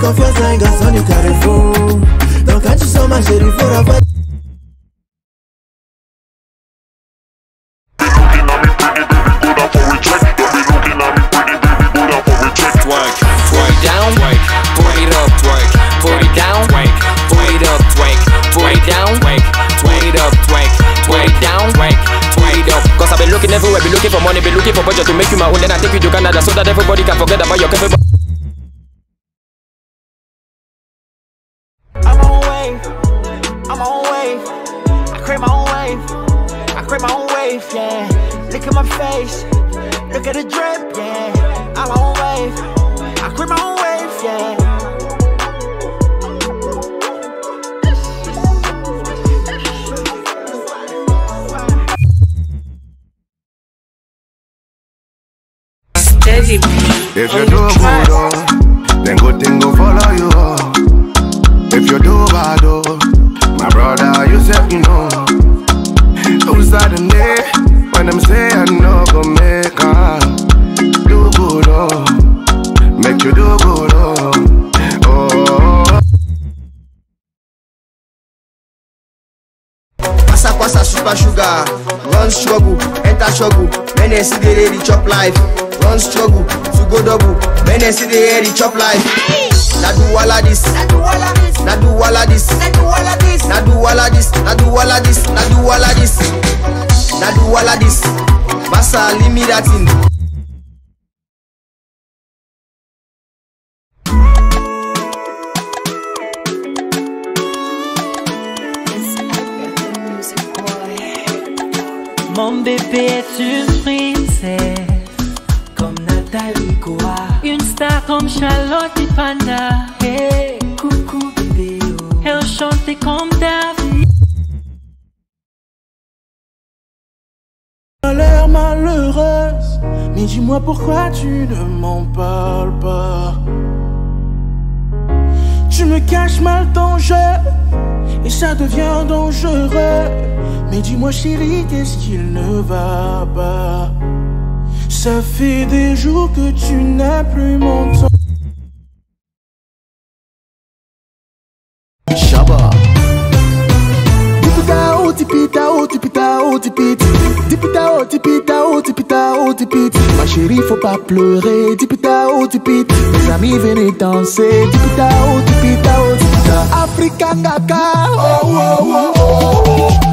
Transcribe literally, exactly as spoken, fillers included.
confiance à un garçon du carrefour. Donc quand tu sors ma chérie, faut la voir. Looking everywhere, be looking for money, be looking for budget to make you my own. Then I take you to Canada so that everybody can forget about your cover. I'm on wave, I'm on wave. I create my own wave, I create my own wave, yeah. Look at my face, look at the drip, yeah. I'm on wave, I create my own wave, yeah. If you do good, oh, then good thing go follow you. Oh. If you do bad, oh, my brother, you said you know. Who's that in there when them say I know go make her do good, oh, make you do good, oh, oh. Passa passa super sugar, run struggle, enter struggle, men they see they ready chop life. Run struggle, to go double, men they see they ready chop life. Na Douala this, na Douala this, na Douala this, na Douala this, na Douala this, na Douala this, na Douala this, na Douala this. Massa leave me that thing. Mon bébé est une princesse, comme Nathalie Koa. Une star comme Charlotte et Panda. Hey, coucou bébé, oh. Elle chantait comme David. Elle a l'air malheureuse, mais dis-moi pourquoi tu ne m'en parles pas. Tu me caches mal ton jeu, et ça devient dangereux. Mais dis-moi chérie, qu'est-ce qu'il ne va pas? Ça fait des jours que tu n'as plus mon temps. Shabba. Dipita, oh Dipita, oh Dipita, oh Dipita. Dipita, oh Dipita, oh Dipita, oh Dipita. Ma chérie, faut pas pleurer. Dipita, oh Dipita. Mes amis, venez danser. Dipita, oh Dipita, oh Dipita. Africa Kaka. Oh, oh, oh, oh.